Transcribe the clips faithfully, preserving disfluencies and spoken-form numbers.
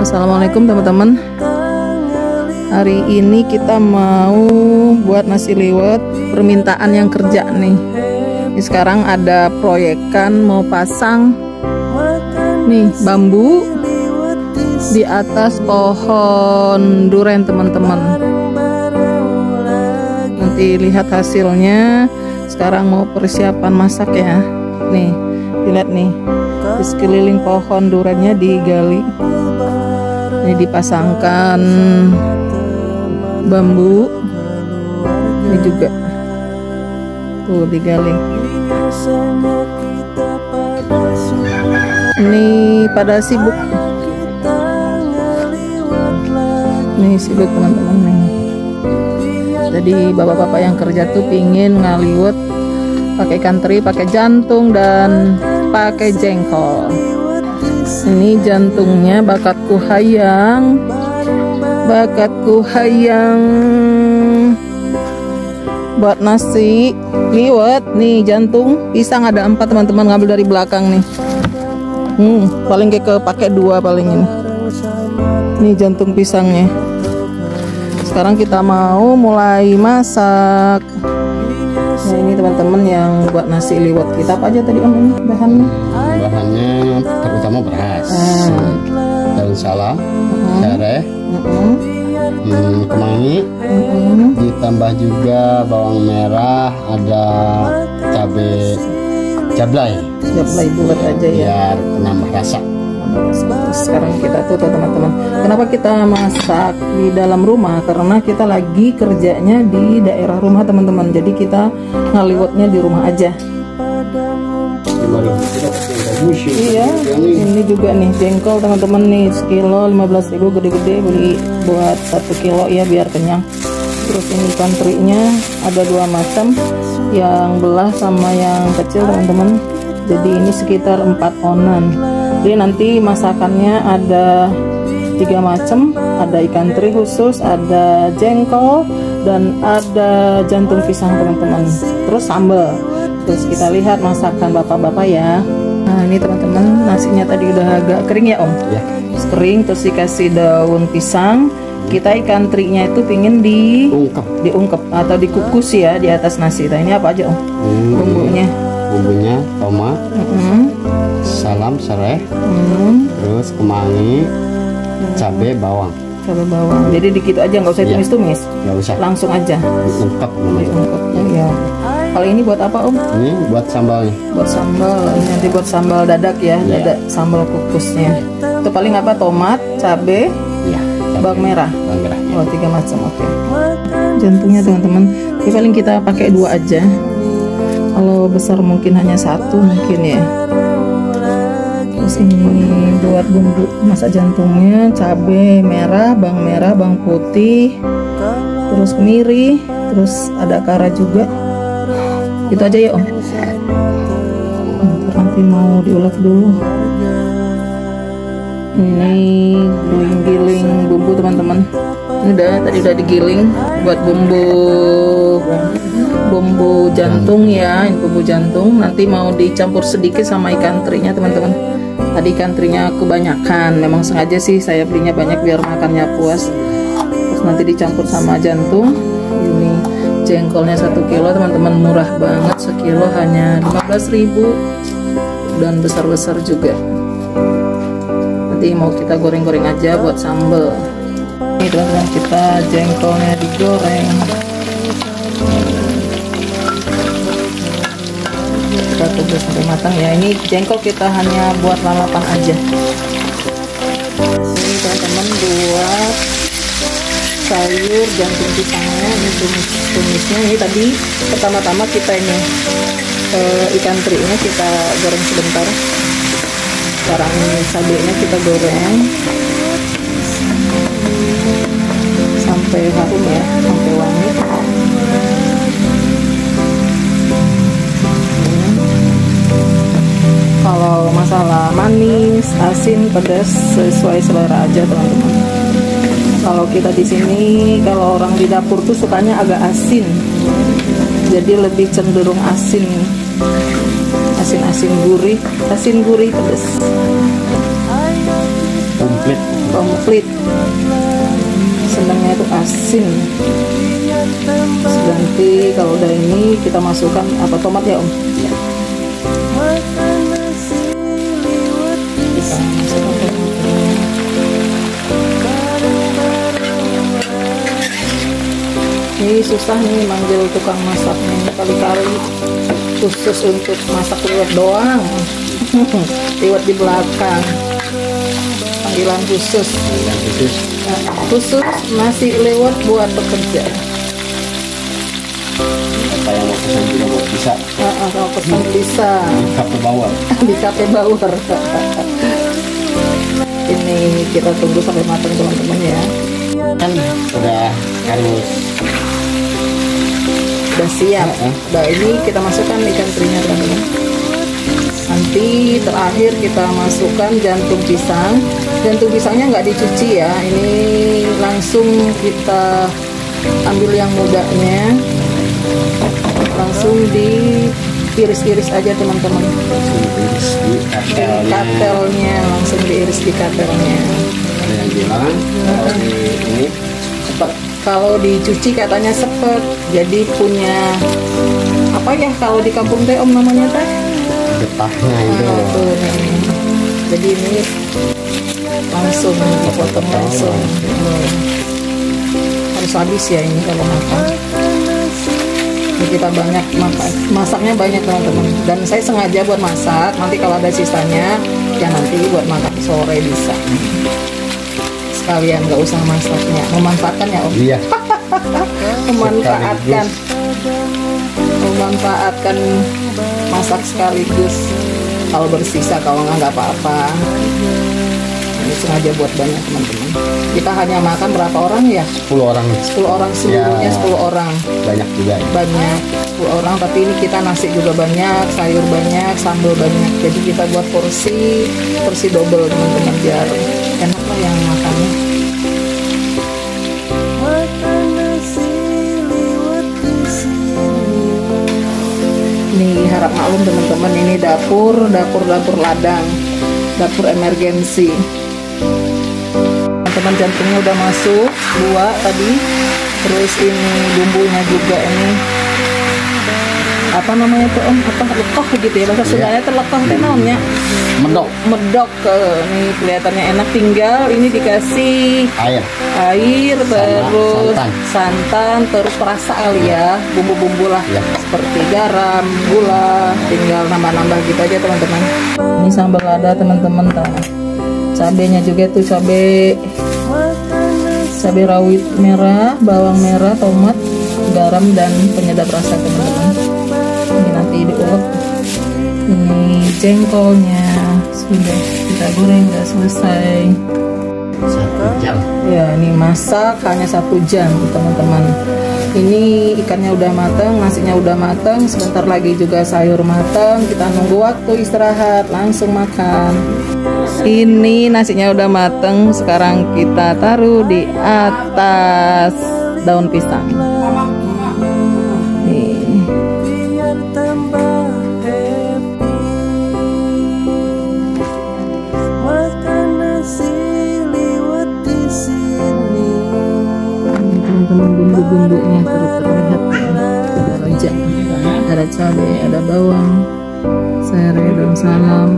Assalamualaikum teman-teman. Hari ini kita mau buat nasi liwet permintaan yang kerja nih. Ini sekarang ada proyekan mau pasang nih bambu di atas pohon duren teman-teman. Nanti lihat hasilnya. Sekarang mau persiapan masak ya. Nih, lihat nih. Di sekeliling pohon durennya digali. Ini dipasangkan bambu. Ini juga tuh digali. Ini pada sibuk. Nih sibuk teman-teman nih. Jadi bapak-bapak yang kerja tuh pingin ngaliwet pakai ikan teri, pakai jantung dan pakai jengkol. Ini jantungnya bakatku hayang, bakatku hayang buat nasi liwet. Nih jantung pisang ada empat teman-teman, ngambil dari belakang nih. Hmm, paling kayak kepake dua paling ini. Nih jantung pisangnya. Sekarang kita mau mulai masak. Nah ini teman-teman yang buat nasi liwet kita apa aja tadi om ini bahannya? Bahannya terutama beras, hmm. daun salam, hmm. serai, hmm. hmm, kemangi, hmm. ditambah juga bawang merah, ada cabai jablay. Jablay bulat aja ya. Biar penambah rasa. Sekarang kita tuh teman-teman, kenapa kita masak di dalam rumah? Karena kita lagi kerjanya di daerah rumah teman-teman, jadi kita ngaliwetnya di rumah aja. Iya, ini juga nih jengkol teman-teman nih, sekilo lima belas ribu gede-gede, beli buat satu kilo ya biar kenyang. Terus ini ikan terinya ada dua macam, yang belah sama yang kecil teman-teman. Jadi ini sekitar empat onan. Jadi nanti masakannya ada tiga macam, ada ikan teri khusus, ada jengkol, dan ada jantung pisang teman-teman. Terus sambal. Terus kita lihat masakan bapak-bapak ya. Nah ini teman-teman nasinya tadi udah agak kering ya om. Ya. Terus kering, terus dikasih daun pisang. Kita ikan terinya itu pingin diungkep, diungkep atau dikukus ya di atas nasi. Nah ini apa aja om? Hmm, bumbunya? Bumbunya tomat. Mm-hmm. Salam serai, hmm. terus kemangi, cabai bawang. Cabai bawang. Jadi dikit aja, nggak usah tumis-tumis. Nggak usah. Langsung aja. Diungkep. Diungkepnya ya. Kalau ini buat apa om? Ini buat sambalnya. Buat sambal. Ini nanti buat sambal dadak ya, ya. Dadak sambal kukusnya. Itu paling apa? Tomat, cabai, ya, bawang merah. Bawang merah. Ya. Oh tiga macam, oke. Okay. Jantungnya teman-teman. Ini paling kita pakai dua aja. Kalau besar mungkin hanya satu mungkin ya. Terus ini buat bumbu masak jantungnya, cabai merah, bawang merah, bawang putih, terus kemiri, terus ada kara juga. Itu aja ya om. Nanti mau diulek dulu. Ini giling bumbu teman-teman. Ini udah tadi udah digiling buat bumbu bumbu jantung ya. Ini bumbu jantung. Nanti mau dicampur sedikit sama ikan terinya teman-teman. Tadi ikan terinya kebanyakan, memang sengaja sih saya belinya banyak biar makannya puas. Terus nanti dicampur sama jantung. Ini jengkolnya satu kilo teman-teman, murah banget, sekilo hanya lima belas ribu dan besar-besar juga. Nanti mau kita goreng-goreng aja buat sambal. Ini teman-teman, kita jengkolnya digoreng. Kita tunggu sampai matang ya. Ini jengkol kita hanya buat lalapan aja. Ini teman-teman buat sayur jantung pisangnya. Ini tumis-tumisnya. Ini tadi pertama-tama kita ini eh, ikan terinya kita goreng sebentar. Sekarang ini cabenya kita goreng sampai harum ya, sampai wangi. Kalau masalah manis, asin, pedas sesuai selera aja teman-teman. Kalau kita di sini, kalau orang di dapur tuh sukanya agak asin, jadi lebih cenderung asin. asin-asin gurih, asin gurih pedas. Komplit komplit. Senangnya itu asin. Ganti kalau udah ini kita masukkan apa, tomat ya Om? Ya. Kita masukkan tomatnya. Ini susah nih manggil tukang masaknya, kali-kali khusus untuk masak liwet doang. Liwet di belakang, panggilan khusus. Panggilan khusus. Nah, khusus nasi liwet buat pekerja. Apa yang mau pesan juga buat bisa. Uh, uh, kalau pesan bisa. Di kafe bawah. Di kafe bawah. Ini kita tunggu sampai matang teman-teman ya. Kan udah harus udah siap. Uh, uh. Nah ini kita masukkan ikan terinya teman-teman. Nanti terakhir kita masukkan jantung pisang. Jantung pisangnya nggak dicuci ya, ini langsung kita ambil yang mudanya, langsung diiris-iris aja teman-teman. Diiris di katelnya. Katelnya langsung diiris di katelnya. Ada yang bilang kalau di ini cepat. Kalau dicuci katanya sepet, jadi punya apa ya kalau di kampung teh Om namanya teh? Getahnya itu. Nah, tuh, nih. Jadi ini langsung dipotong langsung. Oh. Harus habis ya ini kalau makan. Jadi kita banyak makan, masaknya banyak teman-teman. Dan saya sengaja buat masak. Nanti kalau ada sisanya, ya nanti buat makan sore bisa. Sekalian nggak usah masaknya, memanfaatkan ya Om. Iya. memanfaatkan, memanfaatkan masak sekaligus. Kalau bersisa, kalau nggak nggak apa-apa. Ini sengaja buat banyak teman-teman. Kita hanya makan berapa orang ya? sepuluh orang. sepuluh orang seluruhnya, Ya, sepuluh orang. Banyak juga. Ya. Banyak, sepuluh orang. Tapi ini kita nasi juga banyak, sayur banyak, sambal banyak. Jadi kita buat porsi, porsi double teman-teman biar enak lah yang makannya. Nih harap maklum teman-teman, ini dapur, dapur, dapur ladang, dapur emergensi. Teman-teman jantungnya udah masuk dua tadi, terus ini bumbunya juga ini apa namanya tuh Om, apa lekoh gitu ya bahasa Sundanya, terlekoh teh namanya Medok. medok ke nih kelihatannya enak. Tinggal ini dikasih Air. air terus santan. santan terus perasa kali ya, bumbu-bumbu lah Ya. seperti garam, gula, tinggal nambah-nambah gitu aja teman-teman. Ini sambal lada teman-teman, cabenya juga tuh cabe cabai rawit merah, bawang merah, tomat, garam dan penyedap rasa teman-teman. Ini nanti diulek. Ini jengkolnya sudah kita goreng, udah selesai. Satu jam. Ya, ini masak hanya satu jam teman-teman. Ini ikannya udah matang, nasinya udah matang, sebentar lagi juga sayur matang. Kita nunggu waktu istirahat, langsung makan. Ini nasinya udah matang, sekarang kita taruh di atas daun pisang. Nih. Teman-teman bumbu-bumbunya terlihat ada rejak, ada cabai, ada bawang, serai, daun salam.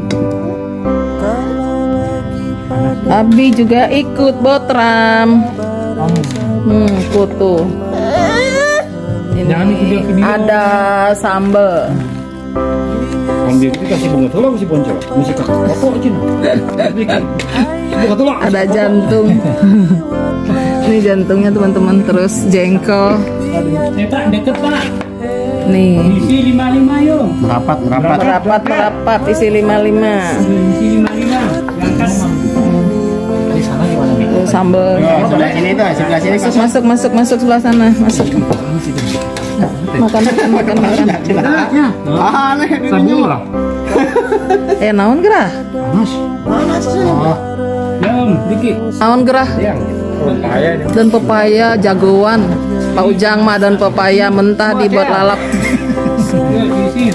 Abi juga ikut botram. Hmm, kutu. Ini ada sambal. Ambil itu kasih bunga tolong kasih boncel, masih kakak foto aja nah. Bunga tolong. Ada jantung. Ini jantungnya teman-teman, terus jengkol. Eh Pak, deket Pak. Nih. Isi lima puluh lima yuk. Merapat, merapat. Merapat, merapat, isi lima puluh lima. Isi lima puluh lima. Angkat. Di sana gimana nih? Tuh sambal. Oh, sebelah sini tuh, sebelah sini. Masuk, masuk, masuk, masuk sebelah sana, masuk. Makan, makan, makan, makan. Ah, nih, Sabun lah. Eh, naon gerah? Panas. Panas. Oh. Ya Om, dikit. Naon gerah? Yang pepaya ini. Dan pepaya jagoan. Pak Ujang mah dan pepaya mentah dibuat lalap. Ya, isi.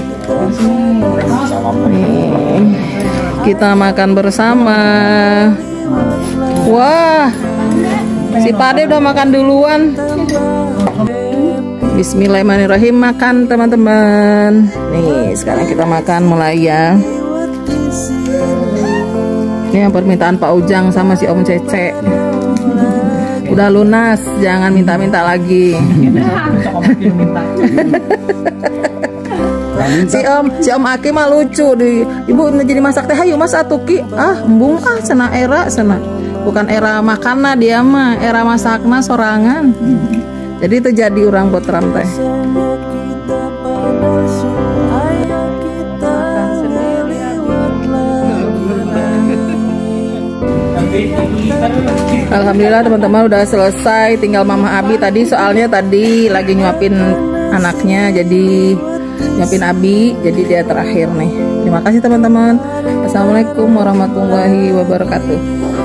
Nih, kita makan bersama. Si Pade udah makan duluan. Bismillahirrahmanirrahim, makan teman-teman. Nih sekarang kita makan mulai ya. Ini yang permintaan Pak Ujang sama si Om Cece. Udah lunas, jangan minta-minta lagi. Si Om, si Om Aki mah lucu di Ibu jadi masak teh hayu Mas atuki. Ah, embung ah cenah era cenah. Bukan era makanna dia mah, era masakna sorangan. Jadi itu jadi orang potram teh. Alhamdulillah teman-teman udah selesai, tinggal Mama Abi tadi soalnya tadi lagi nyuapin anaknya, jadi nyuapin Abi, jadi dia terakhir nih. Terima kasih teman-teman. Assalamualaikum warahmatullahi wabarakatuh.